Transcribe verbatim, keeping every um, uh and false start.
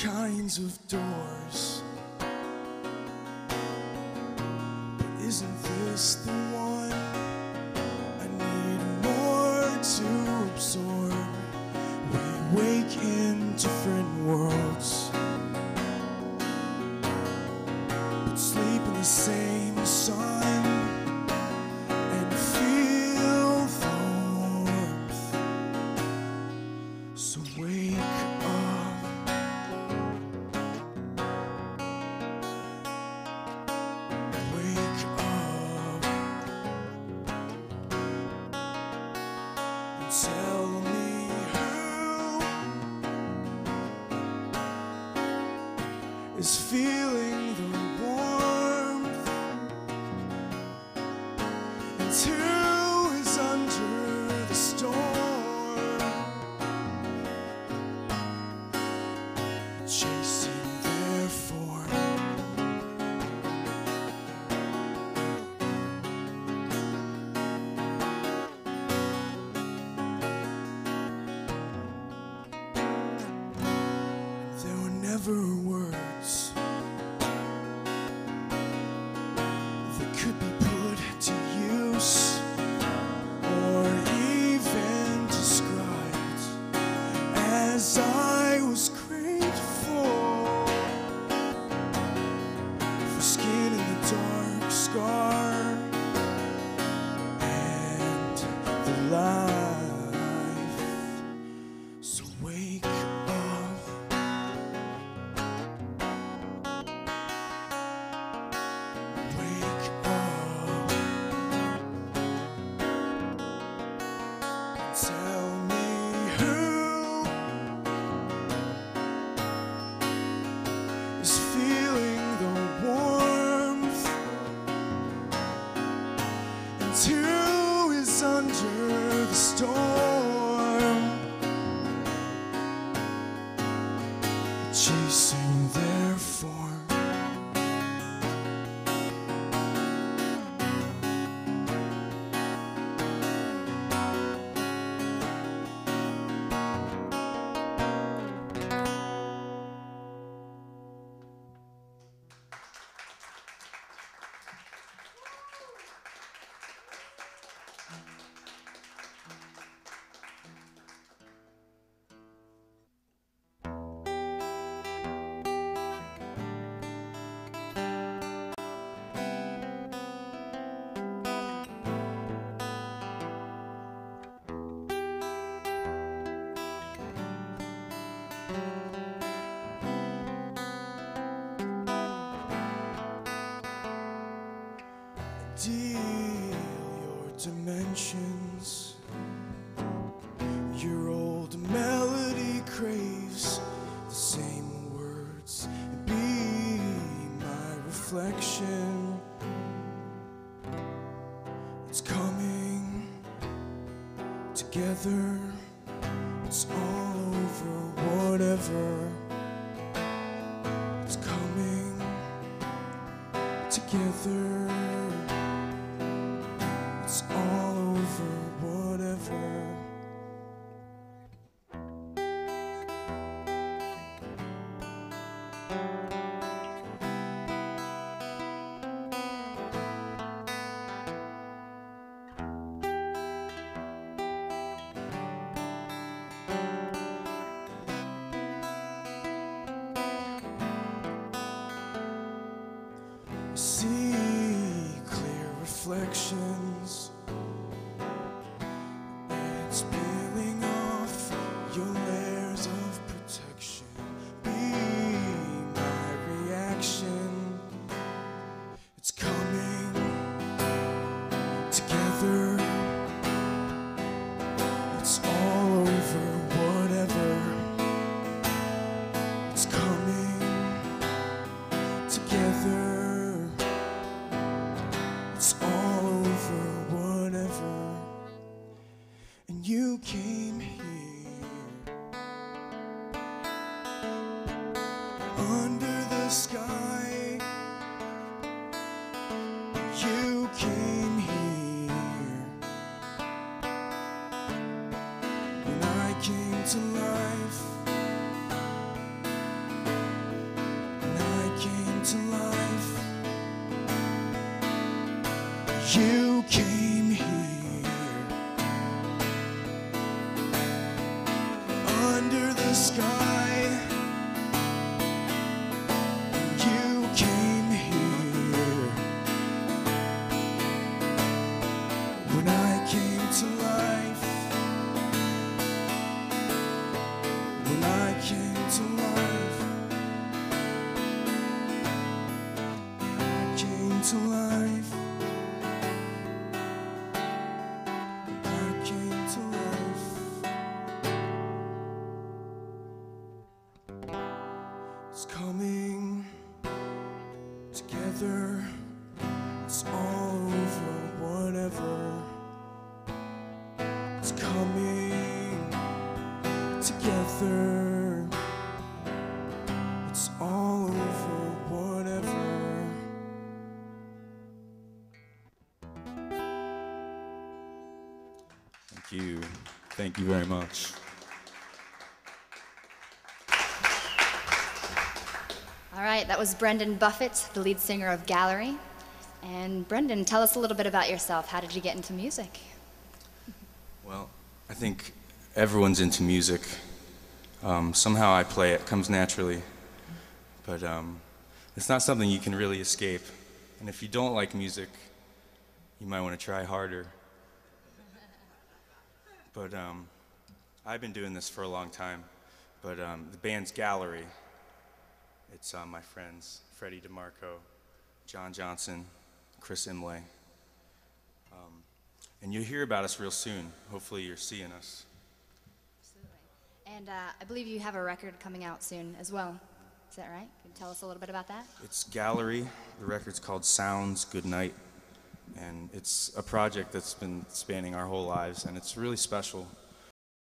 kinds of doors, but isn't this the one I need more to absorb? We wake in different worlds, but sleep in the same sun and feel the warmth. So wake up, wake up, and tell me who is feeling the warmth, and who is under the storm, chasing their form. There were never words that could be put to use or even described as I was grateful for skin in the dark scar and the life. So wake up, wake up, tell me who is feeling the warmth, and who is under the storm, chasing their form. Deal your dimensions, your old melody craves the same words, and be my reflection. It's coming together, it's all over, whatever. It's coming together, it's all over, whatever. See you came here under the sky. You came here when I came to life. When I came to life, I came to life. I came to life. It's coming together. It's all over, whatever. It's coming together. It's all over, whatever. Thank you. Thank you very much. All right, that was Brendan Buffett, the lead singer of Gallery. And Brendan, tell us a little bit about yourself. How did you get into music? Well, I think everyone's into music. Um, somehow I play it, comes naturally. But um, it's not something you can really escape. And if you don't like music, you might want to try harder. But um, I've been doing this for a long time. But um, the band's Gallery. It's uh, my friends, Freddie DeMarco, John Johnson, Chris Imlay. Um, and you'll hear about us real soon. Hopefully you're seeing us. Absolutely. And uh, I believe you have a record coming out soon as well. Is that right? Can you tell us a little bit about that? It's Gallery. The record's called Sounds Good Night. And it's a project that's been spanning our whole lives, and it's really special.